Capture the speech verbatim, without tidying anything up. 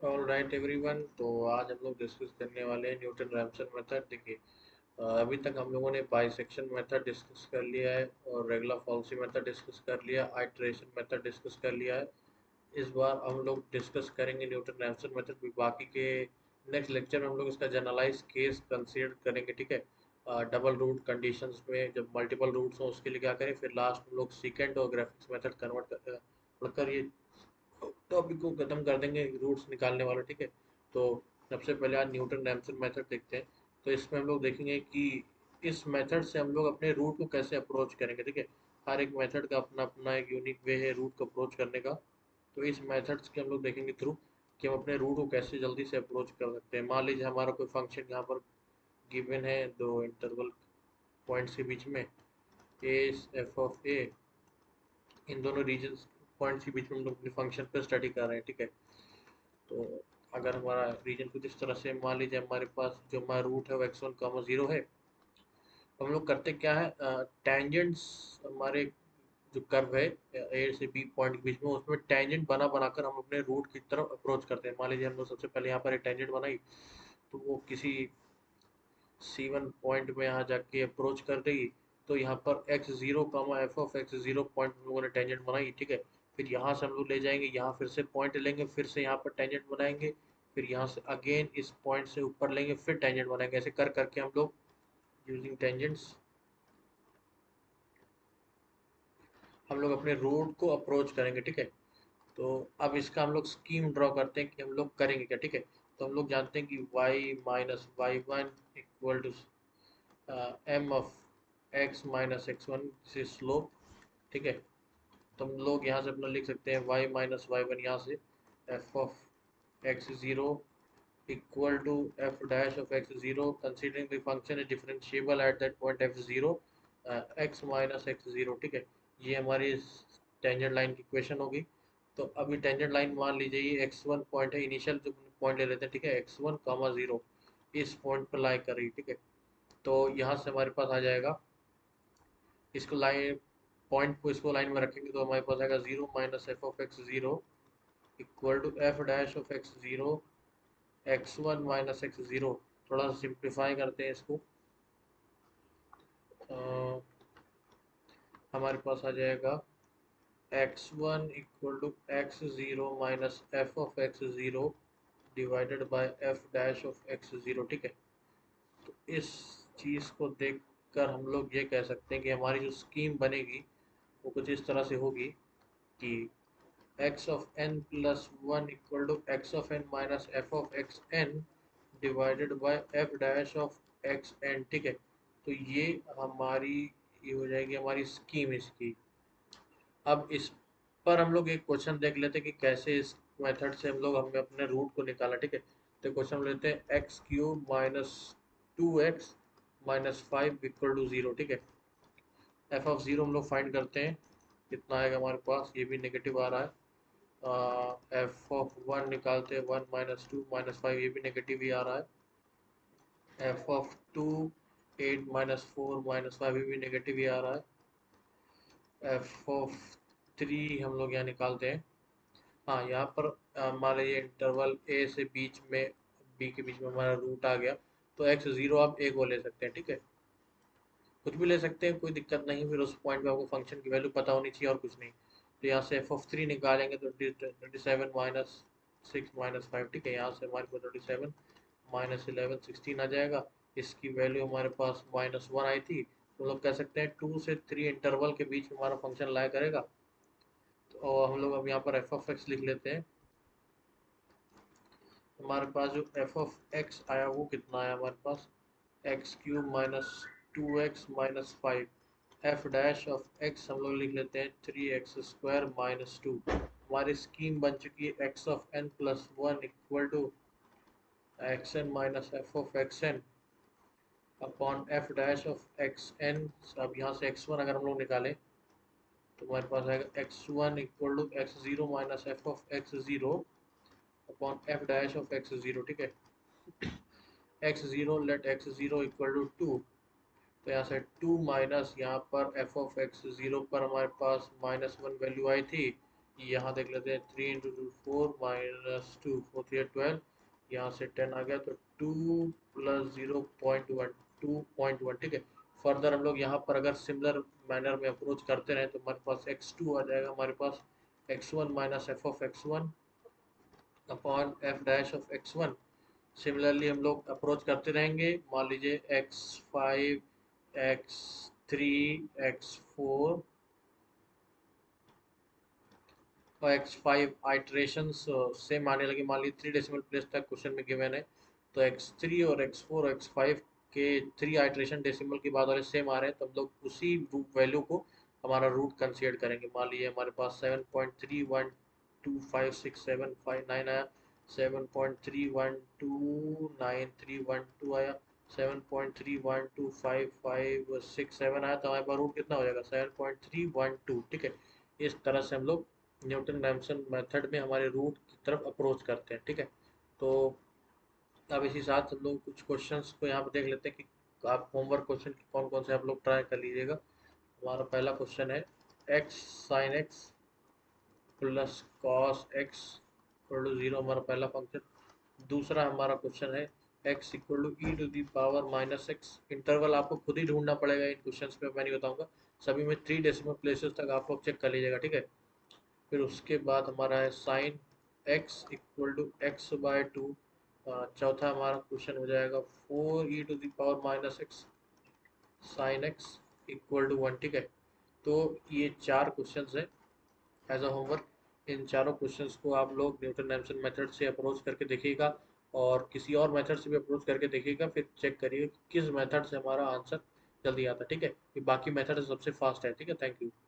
All right everyone. तो आज हम लोग डिस्कस करने वाले हैं न्यूटन रैमसन मेथड। देखिए, अ, अभी तक हम लोगों ने बाइसेक्शन मेथड डिस्कस कर लिया है और रेगुलर फॉल्सी मेथड डिस्कस कर लिया, आइट्रेशन मेथड डिस्कस कर लिया है। इस बार हम लोग डिस्कस करेंगे न्यूटन रैमसन मेथड भी। बाकी के नेक्स्ट लेक्चर में हम लोग इसका जनरलाइज केस कंसीडर करेंगे, ठीक है। डबल रूट कंडीशंस में जब मल्टीपल रूट्स हो उसके लिए क्या करें, फिर लास्ट में लोग सीकेंट और ग्राफिक्स मेथड कन्वर्ट कर पढ़कर ये टॉपिक को खत्म कर देंगे, रूट्स निकालने वाला, ठीक है। तो सबसे पहले आज न्यूटन रैमसन मेथड देखते हैं। तो इसमें हम लोग देखेंगे कि इस मेथड से हम लोग अपने रूट को कैसे अप्रोच करेंगे, ठीक है। हर एक मेथड का अपना अपना एक यूनिक वे है रूट को अप्रोच करने का। तो इस मेथड्स के हम लोग देखेंगे थ्रू कि हम अपने रूट को कैसे जल्दी से अप्रोच कर सकते हैं। मान लीजिए हमारा कोई फंक्शन यहाँ पर गिवन है, दो इंटरवल पॉइंट्स के बीच में, ए एफ ऑफ ए, इन दोनों रीजन पॉइंट्स के बीच में हम लोग अपने फंक्शन पर स्टडी कर रहे हैं, ठीक है। तो अगर हमारा रीजन कुछ इस तरह से, मान लीजिए हमारे पास जो हमारा रूट है वो एक्स वन कामा जीरो है। हम लोग करते क्या है, टेंजेंट्स हमारे जो कर्व है ए से बी पॉइंट के बीच में, उसमें टेंजेंट बना बनाकर हम अपने रूट की तरफ अप्रोच करते हैं। मान लीजिए हम लोग सबसे पहले यहाँ पर एक टेंजेंट बनाई, तो वो किसी सी वन पॉइंट में यहाँ जाके अप्रोच कर देगी। तो यहाँ पर x zero comma f of x zero point हम लोगों ने टेंजेंट बनाई, ठीक है। फिर यहाँ से हम लोग ले जाएंगे, यहाँ फिर से पॉइंट लेंगे, फिर से यहाँ पर टेंजेंट बनाएंगे, फिर यहाँ से अगेन इस पॉइंट से ऊपर लेंगे, फिर टेंजेंट बनाएंगे। ऐसे कर करके हम लोग यूजिंग टेंजेंट्स हम लोग अपने रूट को अप्रोच करेंगे, ठीक है। तो अब इसका हम लोग स्कीम ड्रॉ करते हैं कि हम लोग करेंगे क्या, ठीक है। तो हम लोग जानते हैं कि y minus y one equal to m of x minus x one से स्लोप, ठीक है। तो हम लोग यहाँ से अपना लिख सकते हैं y माइनस वाई वन, यहाँ से f of x zero equal to f dash of x zero considering the function is differentiable at that point f zero x minus x zero, ठीक है। ये हमारी टेंजेंट लाइन की equation होगी। तो अभी टेंजेंट लाइन मान लीजिए ये एक्स वन पॉइंट है, इनिशियल जो पॉइंट ले लेते हैं, ठीक है, एक्स वन कामा जीरो इस पॉइंट पर लाई कर रही है, ठीक है। तो यहाँ से हमारे पास आ जाएगा, इसको लाइन पॉइंट को इसको लाइन में रखेंगे तो हमारे पास आएगा zero minus f of x zero equal to f dash of x zero x one minus x zero. थोड़ा सा सिंप्लीफाई करते हैं इसको, अ, हमारे पास आ जाएगा x one equal to x zero minus f of x zero divided by f dash of x zero, ठीक है। तो इस चीज़ को देखकर हम लोग ये कह सकते हैं कि हमारी जो स्कीम बनेगी वो कुछ इस तरह से होगी कि x of n plus one equal to x of n minus f of x n divided by f dash of x n, ठीक है। तो ये हमारी ये हो जाएगी हमारी स्कीम इसकी। अब इस पर हम लोग एक क्वेश्चन देख लेते हैं कि कैसे इस मेथड से हम लोग हमें अपने रूट को निकाला, ठीक है। तो क्वेश्चन लेते हैं x cube minus two x minus five equal to zero, ठीक है। एफ ऑफ जीरो हम लोग फाइंड करते हैं, कितना आएगा हमारे पास, ये भी नेगेटिव आ रहा है। एफ ऑफ वन निकालते हैं, one minus two minus five, ये भी नेगेटिव ही आ रहा है। F of two eight minus four minus five, ये भी नेगेटिव ही आ रहा है। एफ ऑफ थ्री हम लोग यहाँ निकालते हैं, हाँ यहाँ पर अ, मान लीजिए इंटरवल ए से बीच में बी के बीच में हमारा रूट आ गया। तो एक्स जीरो आप ए को ले सकते हैं, ठीक है। कुछ भी ले सकते हैं, कोई दिक्कत नहीं, फिर उस पॉइंट पे आपको फंक्शन की वैल्यू पता होनी चाहिए और कुछ नहीं। तो यहाँ से एफ ऑफ थ्री निकालेंगे तो twenty seven minus six minus five, ठीक है। यहाँ से हमारे पास twenty seven minus eleven sixteen आ जाएगा। इसकी वैल्यू हमारे पास माइनस वन आई थी, तो हम लोग कह सकते हैं टू से थ्री इंटरवल के बीच में हमारा फंक्शन लाया करेगा। तो हम लोग अब यहाँ पर एफ ऑफ एक्स लिख लेते हैं। हमारे पास जो एफ ऑफ एक्स आया वो कितना आया हमारे पास, x cube minus two x minus five. F dash of x हम लोग लिख लेते हैं three x square minus two. हमारी स्कीम बन चुकी है x of n plus one equal to x n minus f of x n upon f dash of x n. अब यहाँ से एक्स वन अगर हम लोग निकालें तो हमारे पास आएगा x one equal to x zero minus f of x zero upon f dash of x zero, ठीक है। X zero let x zero equal to two, तो यहाँ से टू माइनस यहाँ पर एफ ऑफ एक्स जीरो पर हमारे पास माइनस वन वैल्यू आई थी, यहाँ देख लेते हैं, three into two four minus two, four three twelve, यहाँ से टेन आ गया, तो two plus zero point one, two point one, ठीक है। फर्दर हम लोग यहाँ पर अगर सिमिलर मैनर में अप्रोच करते रहें तो हमारे पास एक्स टू आ जाएगा, हमारे पास x one minus f of x one upon f dash of x one. Similarly हम लोग अप्रोच करते रहेंगे, मान लीजिए x five, x three, x four और एक्स फाइव आइट्रेशंस सेम आने लगे। मान लीजिए थ्री डेसिमल प्लेस तक क्वेश्चन में गिवन है, तो एक्स थ्री और एक्स फोर और एक्स फाइव के थ्री आइट्रेशन डेसिमल के बाद वाले सेम आ रहे हैं, तो हम लोग उसी वैल्यू को हमारा रूट कंसीडर करेंगे। मान लीजिए हमारे पास seven point three one two five six seven five nine आया, seven point three one two nine three one two आया, seven point three one two five five six seven आया, तो हमारे पास रूट कितना हो जाएगा, seven point three one two, ठीक है। इस तरह से हम लोग न्यूटन रैमसन मेथड में हमारे रूट की तरफ अप्रोच करते हैं, ठीक है। तो अब इसी साथ हम लोग कुछ क्वेश्चंस को यहाँ पे देख लेते हैं कि आप होमवर्क क्वेश्चन कौन कौन से आप लोग ट्राई कर लीजिएगा। हमारा पहला क्वेश्चन है x sine x plus cos x equal to zero, हमारा पहला फंक्शन। दूसरा हमारा क्वेश्चन है x equal to e to the power minus x. Interval आपको खुद ही ढूंढना पड़ेगा इन क्वेश्चंस पे, मैं नहीं बताऊंगा, सभी में थ्री डेसिमल प्लेसेस तक आप लोग चेक कर लीजिएगा, ठीक है। फिर उसके बाद हमारा है sine x equal to x by two. चौथा हमारा क्वेश्चन हो जाएगा four e to the power minus x sine x equal to one, ठीक है। तो ये चार क्वेश्चंस है एज अ होमवर्क। इन चारों क्वेश्चंस को आप लोग न्यूटन रैमसन मेथड से अप्रोच करके देखिएगा और किसी और मेथड से भी अप्रोच करके देखिएगा, फिर चेक करिए कि किस मेथड से हमारा आंसर जल्दी आता है, ठीक है। ये बाकी मेथड सबसे फास्ट है, ठीक है। Thank you.